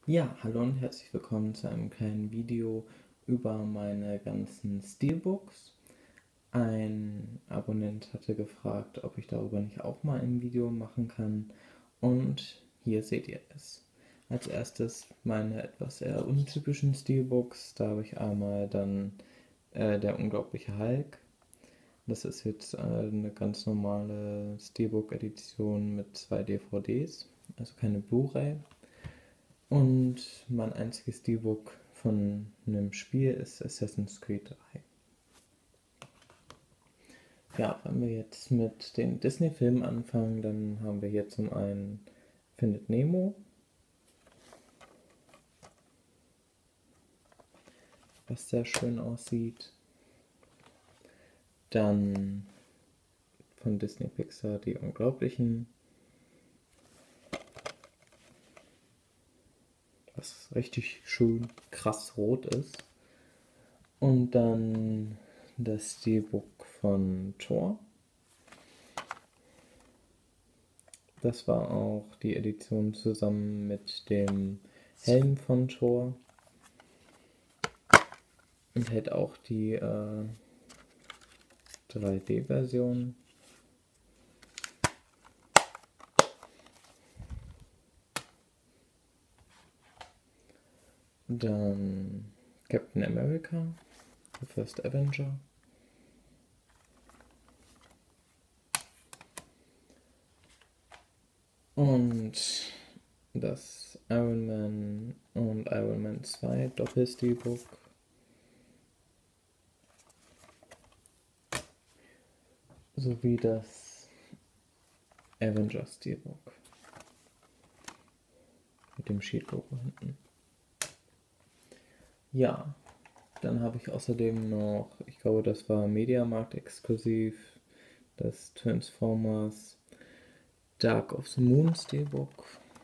Ja, hallo und herzlich willkommen zu einem kleinen Video über meine ganzen Steelbooks. Ein Abonnent hatte gefragt, ob ich darüber nicht auch mal ein Video machen kann, und hier seht ihr es. Als erstes meine etwas eher untypischen Steelbooks. Da habe ich einmal dann der unglaubliche Hulk. Das ist jetzt eine ganz normale Steelbook-Edition mit 2 DVDs, also keine Blu-ray. Und mein einziges Steelbook von einem Spiel ist Assassin's Creed 3. Ja, wenn wir jetzt mit den Disney-Filmen anfangen, dann haben wir hier zum einen Findet Nemo, was sehr schön aussieht. Dann von Disney Pixar Die Unglaublichen, was richtig schön krass rot ist. Und dann das Steelbook von Thor. Das war auch die Edition zusammen mit dem Helm von Thor. Enthält auch die 3D-Version. Dann Captain America, The First Avenger. Und das Iron Man und Iron Man 2 Doppel-Steelbook. Sowie das Avengers Steelbook. Mit dem Shield-Logo hinten. Ja, dann habe ich außerdem noch, ich glaube, das war Mediamarkt exklusiv, das Transformers Dark of the Moon Steelbook.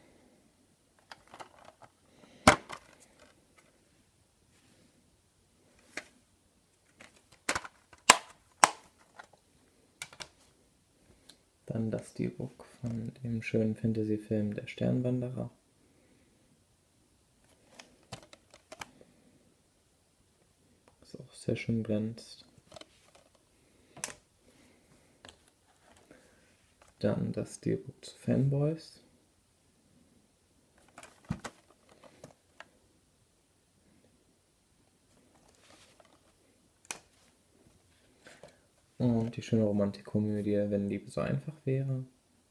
Dann das Steelbook von dem schönen Fantasy-Film Der Sternwanderer. Das auch sehr schön glänzt. Dann das Steelbook zu Fanboys. Und die schöne Romantikkomödie Wenn Liebe so einfach wäre.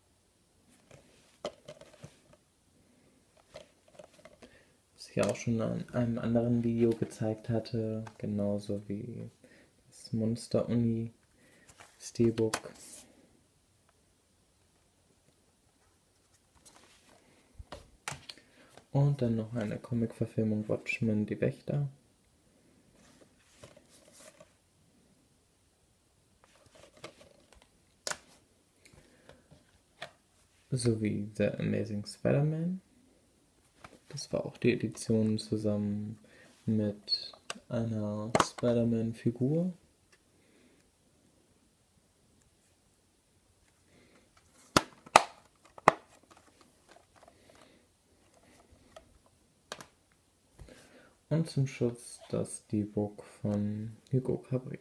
Was ich auch schon in einem anderen Video gezeigt hatte, genauso wie das Monster Uni Steelbook. Und dann noch eine Comic-Verfilmung Watchmen, die Wächter. Sowie The Amazing Spider-Man. Das war auch die Edition zusammen mit einer Spider-Man-Figur. Und zum Schluss das Steelbook von Hugo Cabret.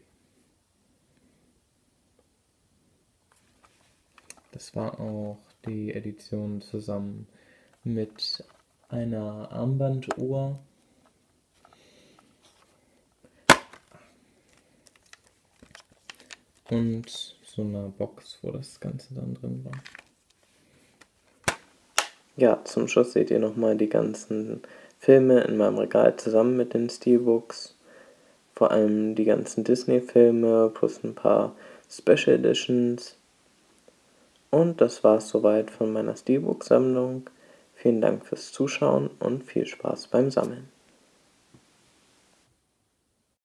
Das war auch die Edition zusammen mit einer Armbanduhr und so einer Box, wo das Ganze dann drin war. Ja, zum Schluss seht ihr nochmal die ganzen Filme in meinem Regal zusammen mit den Steelbooks. Vor allem die ganzen Disney-Filme plus ein paar Special Editions. Und das war's soweit von meiner Steelbook-Sammlung. Vielen Dank fürs Zuschauen und viel Spaß beim Sammeln.